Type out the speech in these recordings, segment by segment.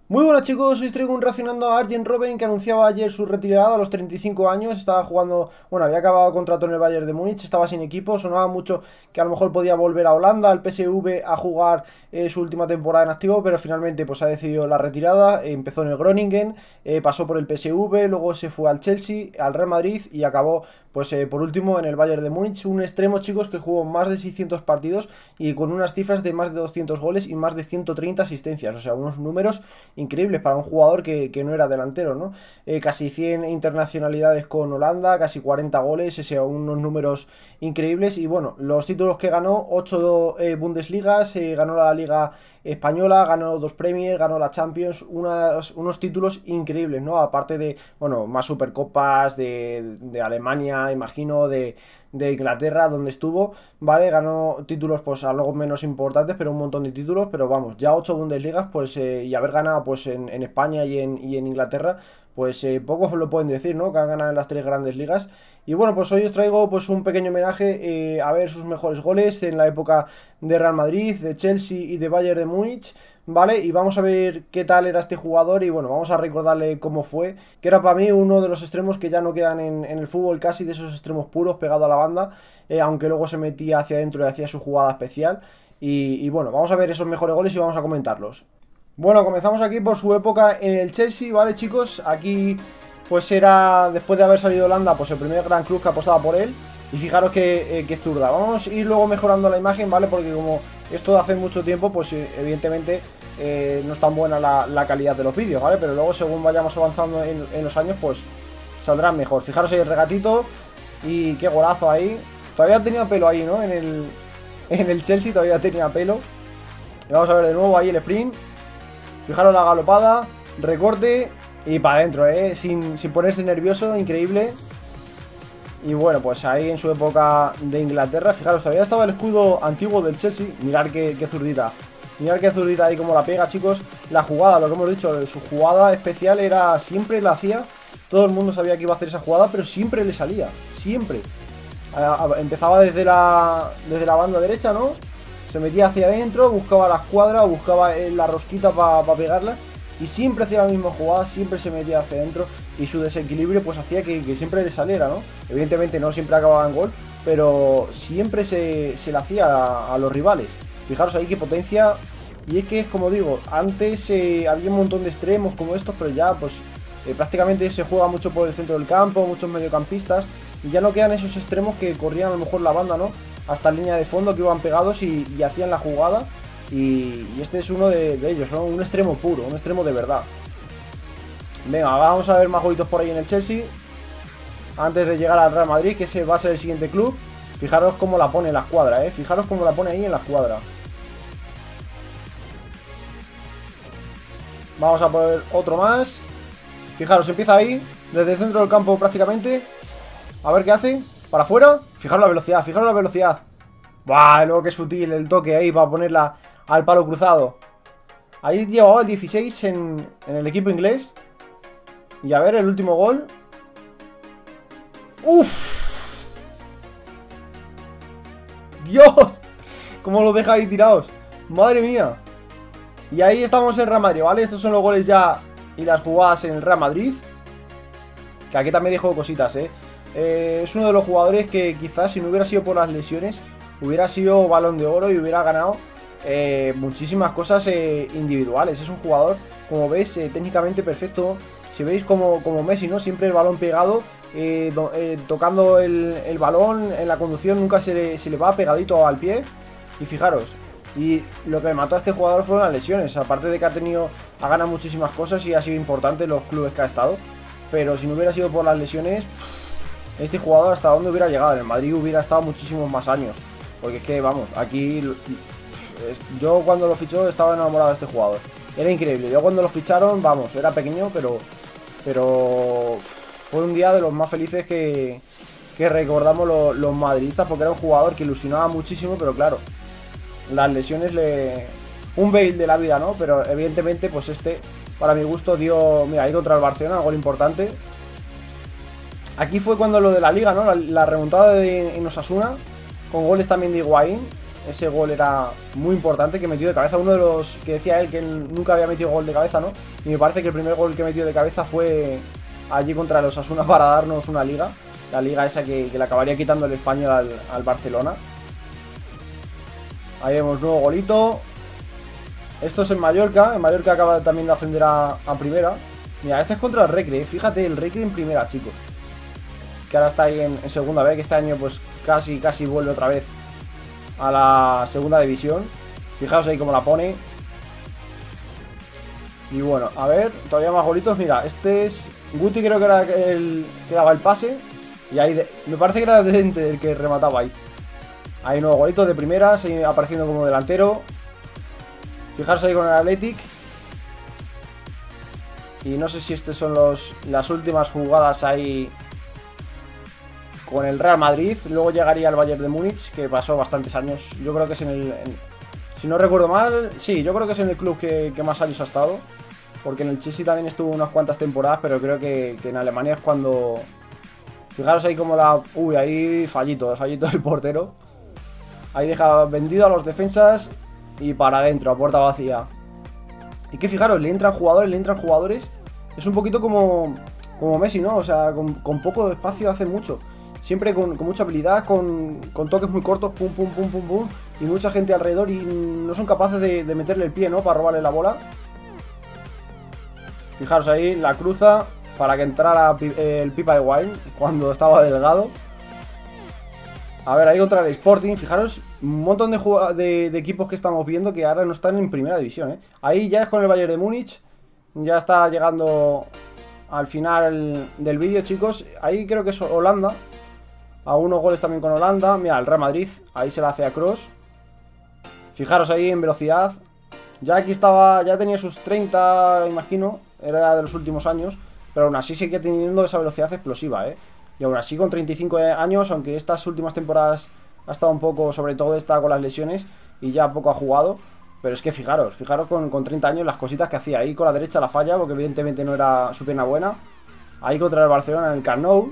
Muy buenas chicos, hoy os traigo un reaccionando a Arjen Robben que anunciaba ayer su retirada a los 35 años. Estaba jugando, bueno, había acabado contrato en el Bayern de Múnich, estaba sin equipo, sonaba mucho que a lo mejor podía volver a Holanda, al PSV, a jugar su última temporada en activo, pero finalmente pues ha decidido la retirada. Empezó en el Groningen, pasó por el PSV, luego se fue al Chelsea, al Real Madrid y acabó pues por último en el Bayern de Múnich. Un extremo, chicos, que jugó más de 600 partidos y con unas cifras de más de 200 goles y más de 130 asistencias, o sea, unos números increíbles para un jugador que no era delantero, ¿no? Casi 100 internacionalidades con Holanda, casi 40 goles, unos números increíbles. Y bueno, los títulos que ganó: 8 Bundesligas, ganó la Liga Española, ganó 2 Premier, ganó la Champions, unos títulos increíbles, ¿no? Aparte de, bueno, más Supercopas de Alemania, imagino, de Inglaterra, donde estuvo, ¿vale? Ganó títulos, pues algo menos importantes, pero un montón de títulos, pero vamos, ya 8 Bundesligas, pues, y haber ganado, pues, en España y en Inglaterra, pues pocos lo pueden decir, ¿no? Que han ganado en las 3 grandes ligas. Y bueno, pues hoy os traigo, pues, un pequeño homenaje a ver sus mejores goles en la época de Real Madrid, de Chelsea y de Bayern de Múnich, ¿vale? Y vamos a ver qué tal era este jugador y bueno, vamos a recordarle cómo fue, que era para mí uno de los extremos que ya no quedan en el fútbol, casi de esos extremos puros pegado a la banda, aunque luego se metía hacia adentro y hacía su jugada especial. Y bueno, vamos a ver esos mejores goles y vamos a comentarlos. Bueno, comenzamos aquí por su época en el Chelsea, ¿vale, chicos? Aquí pues era, después de haber salido de Holanda, pues el primer gran club que apostaba por él. Y fijaros que zurda. Vamos a ir luego mejorando la imagen, ¿vale? Porque como esto de hace mucho tiempo, pues evidentemente no es tan buena la calidad de los vídeos, ¿vale? Pero luego según vayamos avanzando en los años, pues saldrán mejor. Fijaros ahí el regatito y qué golazo ahí. Todavía tenía pelo ahí, ¿no? En el Chelsea todavía tenía pelo. Y vamos a ver de nuevo ahí el sprint. Fijaros la galopada, recorte y para adentro, sin ponerse nervioso, increíble. Y bueno, pues ahí en su época de Inglaterra, fijaros, todavía estaba el escudo antiguo del Chelsea. Mirad qué zurdita. Mirad qué zurdita ahí como la pega, chicos. La jugada, lo que hemos dicho, su jugada especial era, siempre la hacía. Todo el mundo sabía que iba a hacer esa jugada, pero siempre le salía, siempre. Empezaba desde la banda derecha, ¿no? Se metía hacia adentro, buscaba la escuadra, buscaba la rosquita para pegarla. Y siempre hacía la misma jugada, siempre se metía hacia adentro. Y su desequilibrio pues hacía que siempre le saliera, ¿no? Evidentemente no siempre acababa en gol, pero siempre se le hacía a los rivales. Fijaros ahí qué potencia. Y es que es como digo, antes había un montón de extremos como estos, pero ya pues prácticamente se juega mucho por el centro del campo, muchos mediocampistas. Y ya no quedan esos extremos que corrían a lo mejor la banda, ¿no? Hasta línea de fondo, que iban pegados y hacían la jugada. Y este es uno de ellos, ¿no? Un extremo puro, un extremo de verdad. Venga, vamos a ver más golitos por ahí en el Chelsea, antes de llegar al Real Madrid, que ese va a ser el siguiente club. Fijaros cómo la pone en la escuadra, fijaros cómo la pone ahí en la escuadra. Vamos a poner otro más. Fijaros, empieza ahí, desde el centro del campo prácticamente. A ver qué hace. Para afuera. Fijaros la velocidad, fijaros la velocidad. Buah, luego qué sutil el toque ahí para ponerla al palo cruzado. Ahí llevaba el 16 en el equipo inglés. Y a ver el último gol. ¡Uf! ¡Dios! ¿Cómo lo deja ahí tirados? ¡Madre mía! Y ahí estamos en Real Madrid, ¿vale? Estos son los goles ya y las jugadas en el Real Madrid. Que aquí también dejo cositas, es uno de los jugadores que quizás si no hubiera sido por las lesiones hubiera sido Balón de Oro y hubiera ganado muchísimas cosas individuales. Es un jugador, como veis, técnicamente perfecto. Si veis como Messi, ¿no? Siempre el balón pegado, tocando el balón en la conducción, nunca se le va pegadito al pie. Y fijaros, y lo que me mató a este jugador fueron las lesiones. Aparte de que ha ganado muchísimas cosas y ha sido importante en los clubes que ha estado. Pero si no hubiera sido por las lesiones, este jugador hasta dónde hubiera llegado. En el Madrid hubiera estado muchísimos más años. Porque es que, vamos, aquí yo cuando lo fichó estaba enamorado de este jugador. Era increíble. Yo cuando lo ficharon, vamos, era pequeño, pero fue un día de los más felices que recordamos los madridistas, porque era un jugador que ilusionaba muchísimo, pero claro, las lesiones un Bale de la vida, ¿no? Pero evidentemente, pues para mi gusto, dio... Mira, ahí contra el Barcelona, gol importante. Aquí fue cuando lo de la Liga, ¿no? La remontada en Osasuna, con goles también de Higuaín. ese gol era muy importante que metió de cabeza. Uno de los que decía él que él nunca había metido gol de cabeza, ¿no? Y me parece que el primer gol que metió de cabeza fue allí contra los Osasuna para darnos una liga. La liga esa que le acabaría quitando el Español al Barcelona. Ahí vemos nuevo golito. Esto es el Mallorca. El Mallorca acaba también de ascender a primera. Mira, este es contra el Recre. Fíjate, el Recre en primera, chicos. Que ahora está ahí en segunda vez. Que este año pues casi vuelve otra vez a la segunda división. Fijaos ahí cómo la pone. Y bueno, a ver, todavía más golitos. Mira, este es Guti, creo que era el que daba el pase. Y ahí, me parece que era el que remataba ahí. Ahí nuevo golito de primera, sigue apareciendo como delantero. Fijaros ahí con el Athletic. Y no sé si estas son las últimas jugadas ahí con el Real Madrid. Luego llegaría el Bayern de Múnich, que pasó bastantes años. Yo creo que es si no recuerdo mal, sí, yo creo que es en el club que más años ha estado. Porque en el Chelsea también estuvo unas cuantas temporadas, pero creo que en Alemania es cuando... Fijaros ahí como la... Uy, ahí fallito del portero. Ahí deja vendido a los defensas y para adentro, a puerta vacía. Y que fijaros, le entran jugadores. Es un poquito como Messi, ¿no? O sea, con poco espacio hace mucho. Siempre con mucha habilidad, con toques muy cortos, pum, pum, pum, pum, pum. Y mucha gente alrededor y no son capaces de meterle el pie, ¿no? Para robarle la bola. Fijaros ahí, la cruza para que entrara el Pipa de Wine cuando estaba delgado. A ver, ahí contra el Sporting. Fijaros, un montón de equipos que estamos viendo que ahora no están en primera división, ¿eh? Ahí ya es con el Bayern de Múnich. Ya está llegando al final del vídeo, chicos. Ahí creo que es Holanda. Algunos goles también con Holanda. Mira, el Real Madrid. Ahí se la hace a Kroos. Fijaros ahí en velocidad. Ya aquí estaba, ya tenía sus 30, imagino. Era de los últimos años. Pero aún así seguía teniendo esa velocidad explosiva, ¿eh? Y aún así con 35 años, aunque estas últimas temporadas ha estado un poco, sobre todo esta con las lesiones, y ya poco ha jugado. Pero es que fijaros con 30 años las cositas que hacía. Ahí con la derecha la falla, porque evidentemente no era su pierna buena. Ahí contra el Barcelona en el Camp Nou.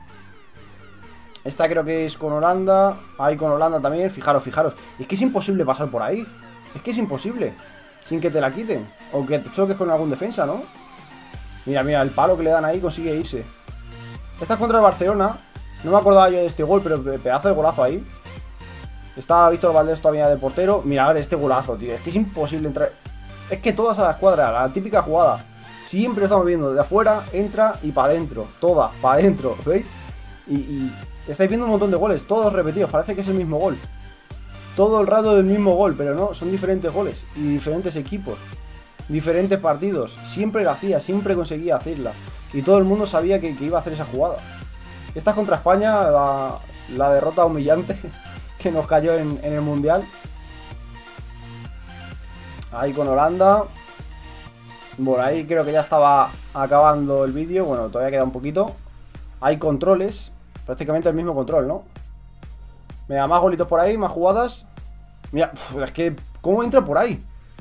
Esta creo que es con Holanda. Ahí con Holanda también, fijaros. Es que es imposible pasar por ahí. Es que es imposible. Sin que te la quiten. O que te choques con algún defensa, ¿no? Mira, el palo que le dan ahí consigue irse. Esta es contra el Barcelona. No me acordaba yo de este gol, pero pedazo de golazo ahí. Estaba Víctor Valdés todavía de portero. Mira, a ver este golazo, tío. Es que es imposible entrar. Es que todas a la escuadra, la típica jugada. Siempre lo estamos viendo de afuera, entra y para adentro. Todas, para adentro, ¿veis? Y estáis viendo un montón de goles, todos repetidos. Parece que es el mismo gol. Todo el rato del mismo gol, pero no, son diferentes goles. Y diferentes equipos. Diferentes partidos. Siempre la hacía, siempre conseguía hacerla. Y todo el mundo sabía que iba a hacer esa jugada. Esta es contra España, la derrota humillante que nos cayó en el Mundial. Ahí con Holanda. Bueno, ahí creo que ya estaba acabando el vídeo. Bueno, todavía queda un poquito. Hay controles. Prácticamente el mismo control, ¿no? Mira, más golitos por ahí, más jugadas. Mira, es que... ¿Cómo entra por ahí?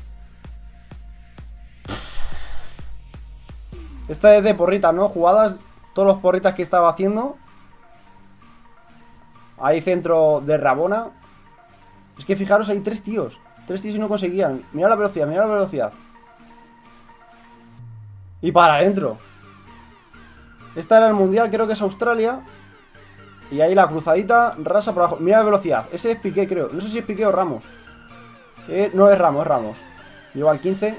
Esta es de porritas, ¿no? Jugadas, todos los porritas que estaba haciendo. Ahí centro de Rabona. Es que fijaros, hay tres tíos y no conseguían. Mira la velocidad, Y para adentro. Esta era el Mundial, creo que es Australia. Y ahí la cruzadita, rasa por abajo. Mira la velocidad, ese es Piqué, creo. No sé si es Piqué o Ramos. No, es Ramos. Lleva el 15.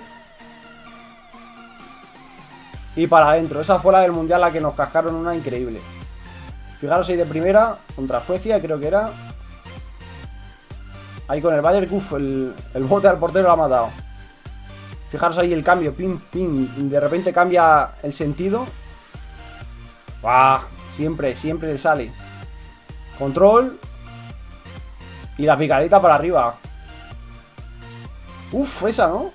Y para adentro, esa fue la del Mundial, la que nos cascaron una increíble. Fijaros ahí de primera, contra Suecia, creo que era. Ahí con el Bayern, el bote al portero lo ha matado. Fijaros ahí el cambio, pim, pim. De repente cambia el sentido. ¡Bah! Siempre le sale. Control. Y la picadita para arriba. Uf, esa, ¿no?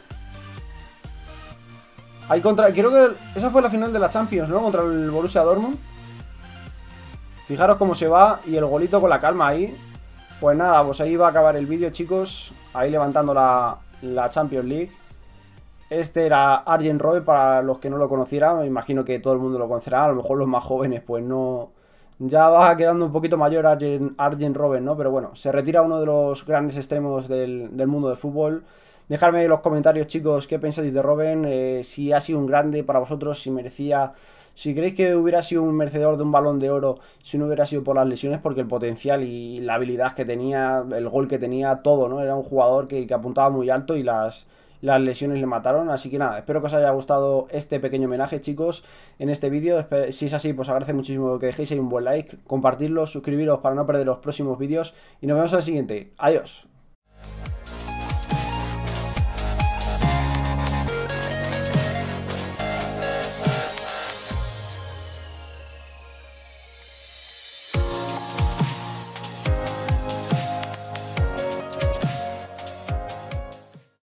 Ahí contra... Creo que esa fue la final de la Champions, ¿no? Contra el Borussia Dortmund. Fijaros cómo se va. Y el golito con la calma ahí. Pues nada, pues ahí va a acabar el vídeo, chicos. Ahí levantando la Champions League. Este era Arjen Robben, para los que no lo conocieran. Me imagino que todo el mundo lo conocerá. A lo mejor los más jóvenes pues no Ya va quedando un poquito mayor Arjen Robben, ¿no? Pero bueno, se retira uno de los grandes extremos del mundo del fútbol. Dejadme en los comentarios, chicos, qué pensáis de Robben, si ha sido un grande para vosotros, si merecía, si creéis que hubiera sido un merecedor de un Balón de Oro si no hubiera sido por las lesiones, porque el potencial y la habilidad que tenía, el gol que tenía, todo, ¿no? Era un jugador que apuntaba muy alto y las lesiones le mataron. Así que nada, espero que os haya gustado este pequeño homenaje, chicos, en este vídeo. Si es así, pues agradece muchísimo que dejéis ahí un buen like, compartirlo, suscribiros para no perder los próximos vídeos y nos vemos en el siguiente. Adiós.